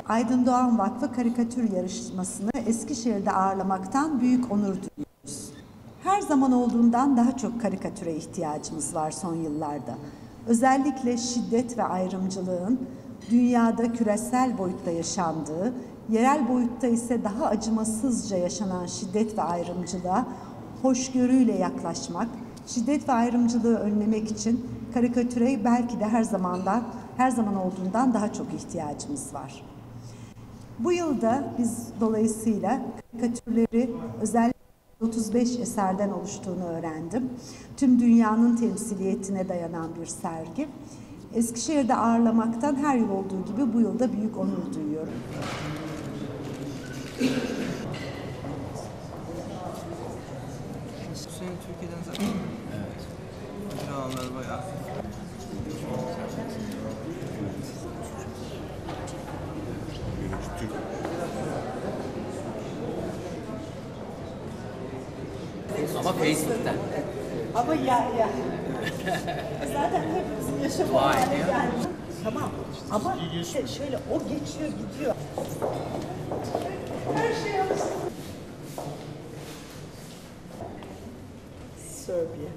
Aydın Doğan Vakfı karikatür yarışmasını Eskişehir'de ağırlamaktan büyük onur duyuyoruz. Her zaman olduğundan daha çok karikatüre ihtiyacımız var son yıllarda. Özellikle şiddet ve ayrımcılığın dünyada küresel boyutta yaşandığı, yerel boyutta ise daha acımasızca yaşanan şiddet ve ayrımcılığa hoşgörüyle yaklaşmak, şiddet ve ayrımcılığı önlemek için karikatüre belki de her zaman olduğundan daha çok ihtiyacımız var. Bu yılda biz dolayısıyla karikatürleri özellikle 35 eserden oluştuğunu öğrendim. Tüm dünyanın temsiliyetine dayanan bir sergi. Eskişehir'de ağırlamaktan her yıl olduğu gibi bu yılda büyük onur duyuyorum. Senin Türkiye'den zaten kiralar bayağı. Ama Facebook'tan. Ama ya. Zaten hepimizin yaşamı hale gelmiş. Tamam ama işte şöyle o geçiyor gidiyor. Her şey yapsın. Serbia.